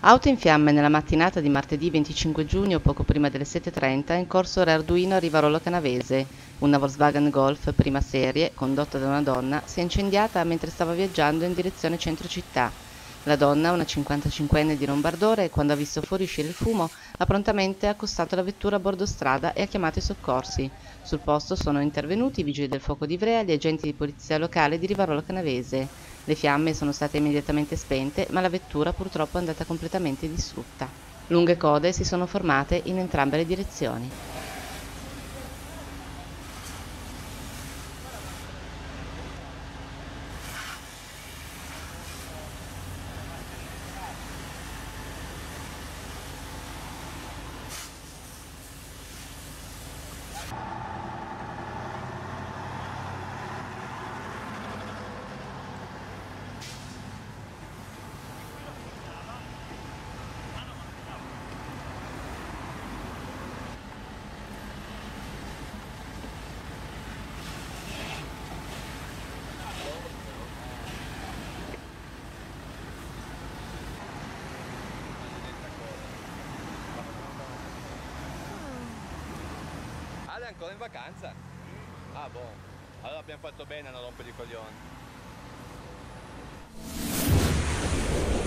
Auto in fiamme nella mattinata di martedì 25 giugno, poco prima delle 7:30, in corso Re Arduino a Rivarolo Canavese. Una Volkswagen Golf prima serie, condotta da una donna, si è incendiata mentre stava viaggiando in direzione centro città. La donna, una 55enne di Lombardore, quando ha visto fuoriuscire il fumo, ha prontamente accostato la vettura a bordo strada e ha chiamato i soccorsi. Sul posto sono intervenuti i vigili del fuoco di Ivrea e gli agenti di polizia locale di Rivarolo Canavese. Le fiamme sono state immediatamente spente, ma la vettura purtroppo è andata completamente distrutta. Lunghe code si sono formate in entrambe le direzioni. Ale è ancora in vacanza? Ah, boh. Allora abbiamo fatto bene a non rompere i coglioni.